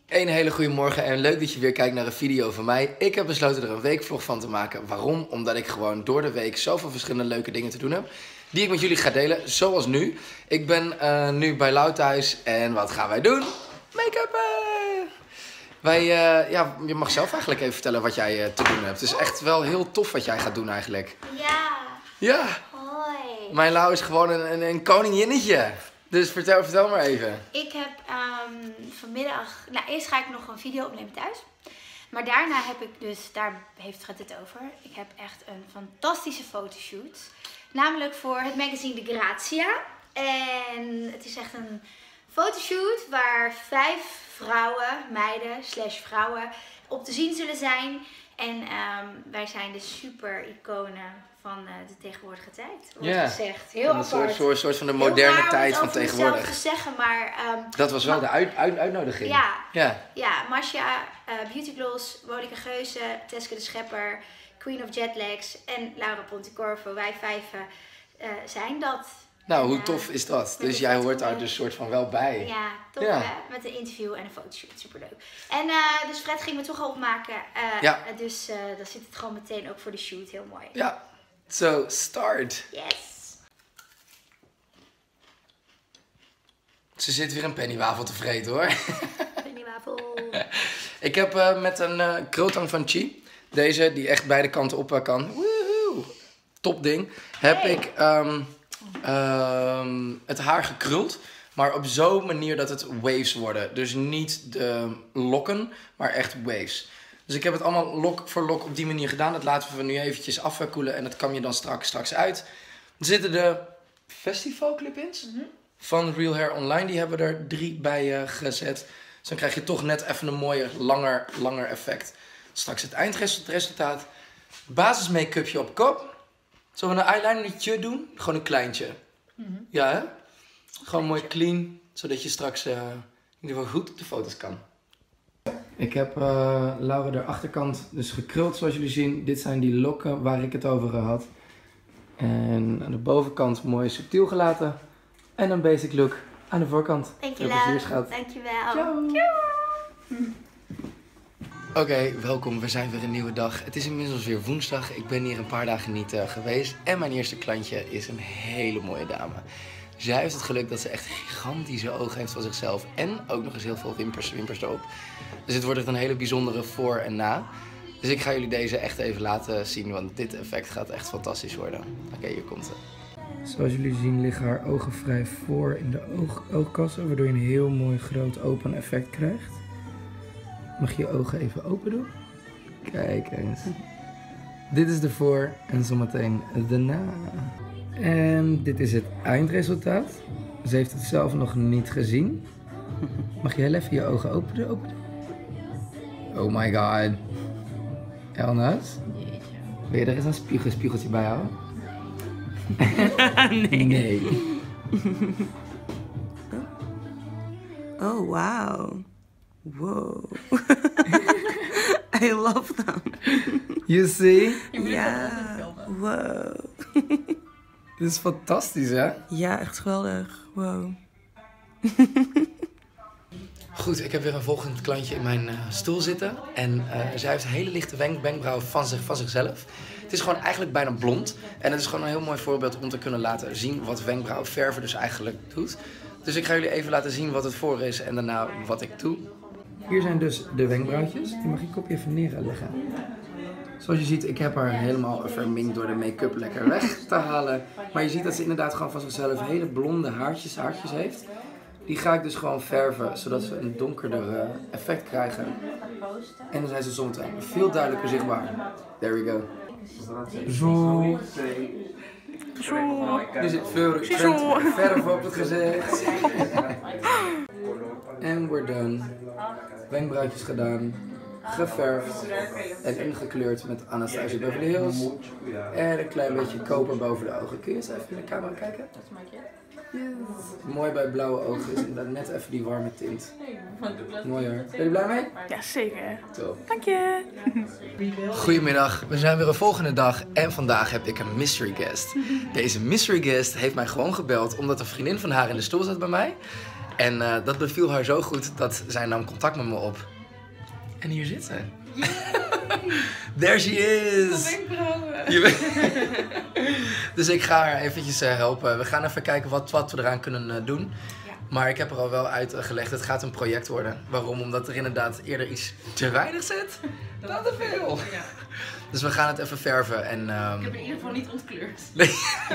Een hele goede morgen en leuk dat je weer kijkt naar een video van mij. Ik heb besloten er een weekvlog van te maken. Waarom? Omdat ik gewoon door de week zoveel verschillende leuke dingen te doen heb. Die ik met jullie ga delen, zoals nu. Ik ben nu bij Lau thuis en wat gaan wij doen? Make-up! Je mag zelf eigenlijk even vertellen wat jij te doen hebt. Het is echt wel heel tof wat jij gaat doen eigenlijk. Ja. Ja. Hoi. Mijn Lau is gewoon een koninginnetje. Dus vertel maar even. Ik heb vanmiddag... Nou, eerst ga ik nog een video opnemen thuis. Maar daarna heb ik dus... Daar gaat het over. Ik heb echt een fantastische fotoshoot. Namelijk voor het magazine De Grazia. En het is echt een fotoshoot waar 5 vrouwen, meiden / vrouwen op te zien zullen zijn. En wij zijn de super iconen van de tegenwoordige tijd. Wordt gezegd. Heel apart. Een soort van de moderne tijd van tegenwoordig. Te zeggen, maar, dat was wel de uitnodiging. Ja, Masha, Beauty Gloss, Monica Geuze, Teske de Schepper, Queen of Jetlags en Laura Pontecorvo. Wij 5 zijn dat. Nou, hoe tof is dat? Dus jij hoort daar dus soort van wel bij. Ja, tof hè? Met een interview en een fotoshoot. Superleuk. En dus Fred ging me toch al opmaken. Dus dan zit het gewoon meteen ook voor de shoot. Heel mooi. Ja. So, start. Yes. Ze zit weer een pennywafel te vreten hoor. Pennywafel. Ik heb met een croton van Chi, deze die echt beide kanten op kan. Woehoe. Top ding. Heb ik het haar gekruld. Maar op zo'n manier dat het waves worden. Dus niet de lokken, maar echt waves. Dus ik heb het allemaal lok voor lok op die manier gedaan. Dat laten we nu eventjes afkoelen en dat kan je dan straks uit. Er zitten de festival clip-ins van Real Hair Online. Die hebben er 3 bij gezet. Dus dan krijg je toch net even een mooier, langer effect. Straks het eindresultaat. Basis make-upje op kop. Zullen we een eyelinertje doen? Gewoon een kleintje. Ja hè? Gewoon mooi clean. Zodat je straks in ieder geval goed op de foto's kan. Ik heb Laura de achterkant dus gekruld zoals jullie zien. Dit zijn die lokken waar ik het over had. En aan de bovenkant mooi subtiel gelaten. En een basic look aan de voorkant. Dankjewel. Dankjewel. Ciao. Oké, welkom. We zijn weer een nieuwe dag. Het is inmiddels weer woensdag. Ik ben hier een paar dagen niet geweest. En mijn eerste klantje is een hele mooie dame. Zij heeft het geluk dat ze echt gigantische ogen heeft van zichzelf. En ook nog eens heel veel wimpers erop. Dus het wordt echt een hele bijzondere voor en na. Dus ik ga jullie deze echt even laten zien. Want dit effect gaat echt fantastisch worden. Oké, hier komt het. Zoals jullie zien liggen haar ogen vrij voor in de oogkassen. Waardoor je een heel mooi groot open effect krijgt. Mag je je ogen even open doen? Kijk eens. Dit is de voor en zometeen de na. En dit is het eindresultaat. Ze heeft het zelf nog niet gezien. Mag je heel even je ogen open doen? Oh my god. Elnas? Wil je er eens een spiegeltje bij houden? Nee. Oh, wow. Wow. I love them. You see? Ja. Wow. Dit is fantastisch, hè? Ja, echt geweldig. Wow. Goed, ik heb weer een volgend klantje in mijn stoel zitten. En zij heeft hele lichte wenkbrauwen van zichzelf. Het is gewoon eigenlijk bijna blond. En het is gewoon een heel mooi voorbeeld om te kunnen laten zien wat wenkbrauwverven dus eigenlijk doet. Dus ik ga jullie even laten zien wat het voor is en daarna wat ik doe. Hier zijn dus de wenkbrauwtjes. Die mag ik kopje even neerleggen. Zoals je ziet, ik heb haar helemaal verminkt door de make-up lekker weg te halen. Maar je ziet dat ze inderdaad gewoon van zichzelf hele blonde haartjes heeft. Die ga ik dus gewoon verven, zodat ze een donkerder effect krijgen. En dan zijn ze soms veel duidelijker zichtbaar. There we go. Zo. Er zit veel verf op het gezicht. En we're done. Wenkbrauwtjes gedaan. Geverfd en ingekleurd met Anastasia Beverly Hills. En een klein beetje koper boven de ogen. Kun je eens even in de camera kijken? Yes. Mooi bij blauwe ogen is inderdaad net even die warme tint. Mooi hoor. Ben je blij mee? Ja, zeker. Top. Dank je. Goedemiddag, we zijn weer een volgende dag en vandaag heb ik een mystery guest. Deze mystery guest heeft mij gewoon gebeld omdat een vriendin van haar in de stoel zat bij mij. En dat beviel haar zo goed dat zij nam contact met me op. En hier zit ze. There she is! Dus ik ga haar eventjes helpen. We gaan even kijken wat we eraan kunnen doen. Ja. Maar ik heb er al wel uitgelegd, het gaat een project worden. Waarom? Omdat er inderdaad eerder iets te weinig zit dan te veel. Ja. Dus we gaan het even verven. En, Ik heb in ieder geval niet ontkleurd. Nee.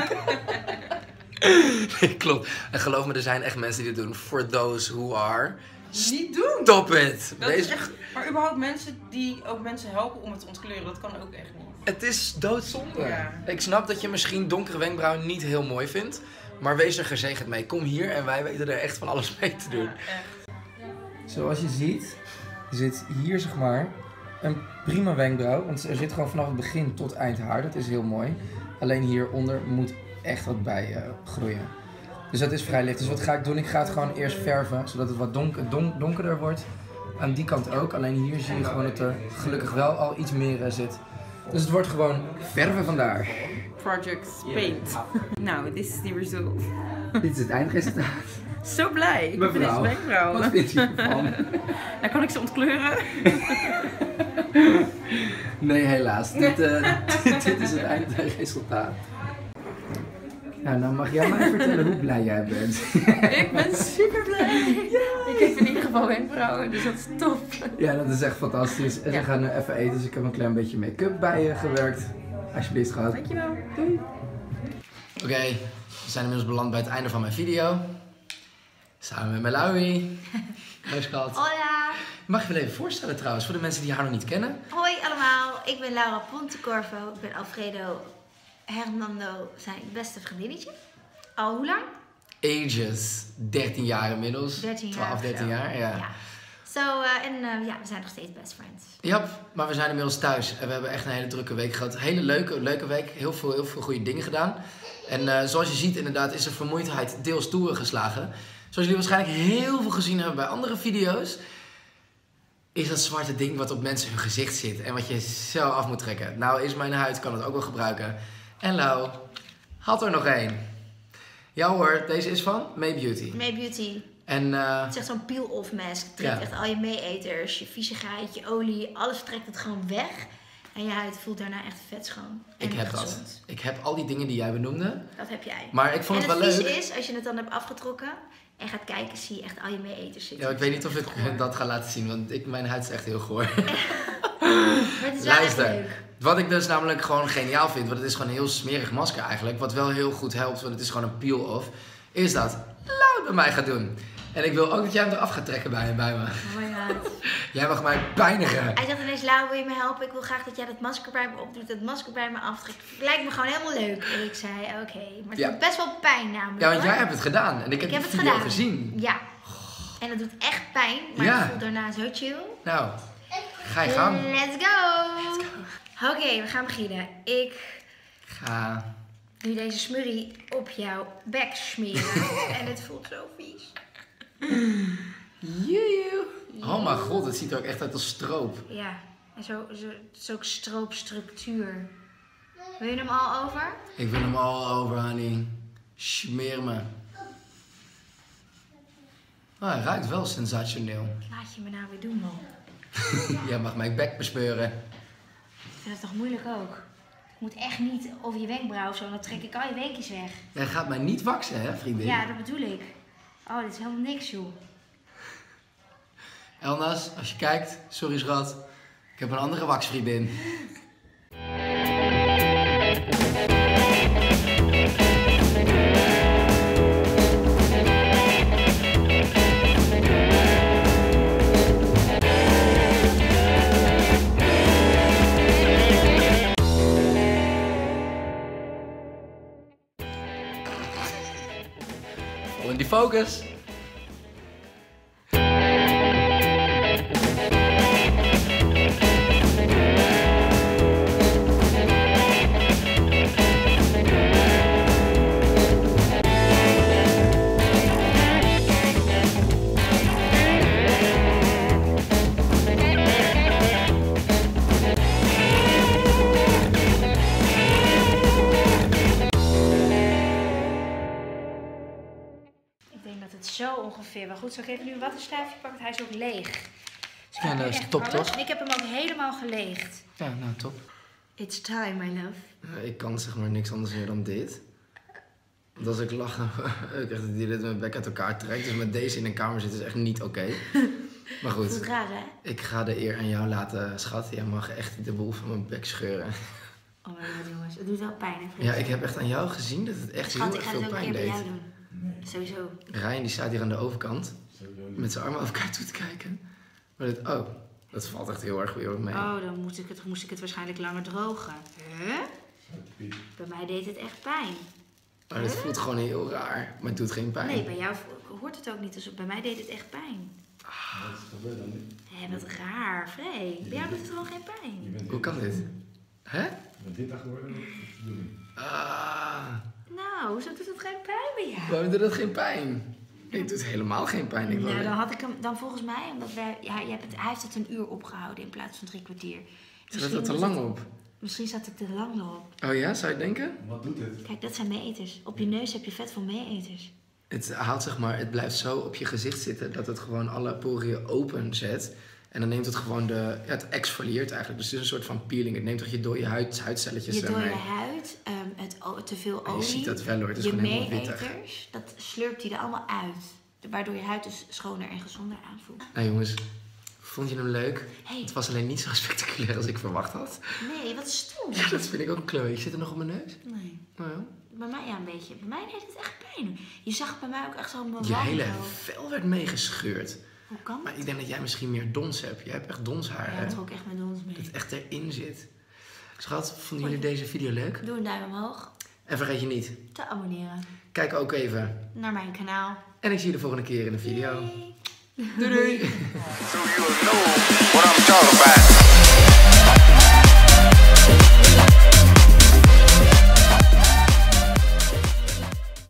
Nee, klopt. En geloof me, er zijn echt mensen die dit doen. For those who are... Niet doen! Stop it! Dat is echt... Maar überhaupt mensen die ook mensen helpen om het te ontkleuren, dat kan ook echt niet. Het is doodzonde. Ja. Ik snap dat je misschien donkere wenkbrauwen niet heel mooi vindt. Maar wees er gezegend mee. Kom hier en wij weten er echt van alles mee te doen. Ja, echt. Zoals je ziet, zit hier zeg maar een prima wenkbrauw. Want er zit gewoon vanaf het begin tot eind haar. Dat is heel mooi. Alleen hieronder moet echt wat bij groeien. Dus dat is vrij licht. Dus wat ga ik doen? Ik ga het gewoon eerst verven. Zodat het wat donkerder wordt. Aan die kant ook. Alleen hier zie je gewoon dat er gelukkig wel al iets meer zit. Dus het wordt gewoon verven vandaar. Project Paint. Nou, dit is the result. Dit is het eindresultaat. Zo blij. Ik ben deze Mevrouw, wenkbrauwen. wat vindt u ervan? Nou, kan ik ze ontkleuren? Nee, helaas. Dit is het eindresultaat. Nou mag jij mij vertellen hoe blij jij bent. Ik ben super blij. Ik heb in ieder geval wenkbrauwen, dus dat is top. Ja, dat is echt fantastisch. En ze gaan nu even eten, dus ik heb een klein beetje make-up bij je gewerkt. Alsjeblieft, schat. Dankjewel. Doei. Oké, we zijn inmiddels beland bij het einde van mijn video. Samen met Malawi. Hoi, schat. Hola! Mag je wel even voorstellen trouwens, voor de mensen die haar nog niet kennen? Hoi allemaal, ik ben Laura Pontecorvo. Ik ben Alfredo Hernando zijn beste vriendinnetje. Al hoe lang? Ages, 13 jaar inmiddels. 13 jaar. 12, 13 jaar, ja. Ja, we zijn nog steeds best friends. Ja, maar we zijn inmiddels thuis en we hebben echt een hele drukke week gehad. Hele leuke week, heel veel goede dingen gedaan. En zoals je ziet inderdaad is de vermoeidheid deels toegeslagen. Zoals jullie waarschijnlijk heel veel gezien hebben bij andere video's, is dat zwarte ding wat op mensen hun gezicht zit en wat je zo af moet trekken. Nou is mijn huid, kan het ook wel gebruiken. En Lau had er nog één. Ja hoor, deze is van May Beauty. May Beauty. En, Het is echt zo'n peel-off mask. Het trekt Ja. echt al je meeeters, je viezigheid, je olie, alles trekt het gewoon weg. En je huid voelt daarna echt vet schoon. En ik heb dat. gezond. Ik heb al die dingen die jij benoemde. Dat heb jij. Maar ik vond en het wel vieze leuk. is, als je het dan hebt afgetrokken en gaat kijken, zie je echt al je meeeters zitten. Ja, ik weet niet of Het is ik goor. dat ga laten zien, want mijn huid is echt heel goor. Maar het is wel echt Luister, leuk. wat ik dus namelijk gewoon geniaal vind, want het is gewoon een heel smerig masker eigenlijk, wat wel heel goed helpt, want het is gewoon een peel-off, is dat Lau bij mij gaat doen. En ik wil ook dat jij hem eraf gaat trekken bij me. Oh my god. Jij mag mij pijnigen. Hij zegt ineens, Lau, wil je me helpen? Ik wil graag dat jij dat masker bij me opdoet, dat masker bij me aftrekt. Lijkt me gewoon helemaal leuk. En ik zei, oké. Maar het Ja. doet best wel pijn namelijk. Ja, want hoor. jij hebt het gedaan en ik heb de het video gedaan. gezien. Ja. En dat doet echt pijn, maar Ja. het voelt daarna zo chill. Nou, ga je gang. Let's go! Oké, we gaan beginnen. Ik Ga. nu deze smurrie op jouw bek smeren. En het voelt zo vies. Joejoe. Oh mijn god, het ziet er ook echt uit als stroop. Ja, en zo is ook stroopstructuur. Wil je hem al over? Ik wil hem al over, honey. Smeer me. Oh, hij ruikt wel sensationeel. Laat je me nou weer doen, man. Jij mag mijn bek bespeuren. Ik vind het toch moeilijk ook? Je moet echt niet over je wenkbrauw of zo, dan trek ik al je wenkjes weg. Jij gaat mij niet waksen, hè, vriendin? Ja, dat bedoel ik. Oh, dit is helemaal niks, joh. Elnas, als je kijkt, sorry schat. Ik heb een andere waxvriendin. Vol in die focus. Ik denk dat het goed. Zal ik even nu een wattenstaafje pakken? Want hij is ook leeg. Dus Ja, dat is top, toch? En ik heb hem ook helemaal geleegd. Ja, nou top. It's time, my love. Ik kan zeg maar niks anders meer dan dit. Want als ik lach, ik echt dat die dit mijn bek uit elkaar trekt. Dus met deze in een kamer zitten is echt niet oké. Maar Dat is goed, raar, hè? ik ga de eer aan jou laten, schat. Jij mag echt de boel van mijn bek scheuren. Oh my god, jongens. Het doet wel pijn, hè, Frits? Ja, ik heb echt aan jou gezien dat het echt Schat, heel ik erg ga het veel ook een pijn keer bij deed. jou doen. Sowieso. Ryan die staat hier aan de overkant. Met zijn armen over elkaar toe te kijken. Maar dat valt echt heel erg weer mee. Oh, dan moest ik het waarschijnlijk langer drogen. Huh? Bij mij deed het echt pijn. Maar het voelt gewoon heel raar. Maar het doet geen pijn. Nee, bij jou hoort het ook niet. Dus bij mij deed het echt pijn. Wat gebeurt dan nu? Hé, wat raar, Free. Bij jou doet het gewoon geen pijn. Hoe kan dit? Hè? Met dit geworden? Nou, hoezo doet het geen pijn bij jou? Waarom doet dat geen pijn? Het doet helemaal geen pijn. Ik Nou, wil- dan had ik hem, dan volgens mij, omdat wij, ja, hij heeft het 1 uur opgehouden in plaats van 3 kwartier. Zat dat te lang op? Misschien zat het te lang erop. Oh ja, zou je denken? Wat doet het? Kijk, dat zijn meeeters. Op je neus heb je vet van meeeters. Het haalt zeg maar, het blijft zo op je gezicht zitten dat het gewoon alle poriën open zet. En dan neemt het gewoon het exfolieert eigenlijk. Dus het is een soort van peeling. Het neemt toch je dode huidcelletjes Je dode ermee. huid, te veel En olie. je ziet dat wel hoor, het is je gewoon helemaal wittig. meeeters, dat slurpt hij er allemaal uit. Waardoor je huid dus schoner en gezonder aanvoelt. Nou jongens, vond je hem leuk? Hey. Het was alleen niet zo spectaculair als ik verwacht had. Nee, wat stom. Ja, dat vind ik ook een kleur. Zit er nog op mijn neus? Nee. Nou ja. Bij mij ja, een beetje. Bij mij deed het echt pijn. Je zag het bij mij ook echt zo mijn Je wang hele zo. vel werd meegescheurd. Hoe kan Maar dat? ik denk dat jij misschien meer dons hebt. Jij hebt echt donshaar, Ja, hè? het ook echt met ons mee. Dat het echt erin zit. Schat, vonden jullie deze video leuk? Doe een duim omhoog. En vergeet je niet, Te abonneren. kijk ook even. Naar mijn kanaal. En ik zie je de volgende keer in de video. Yay. Doei doei! So you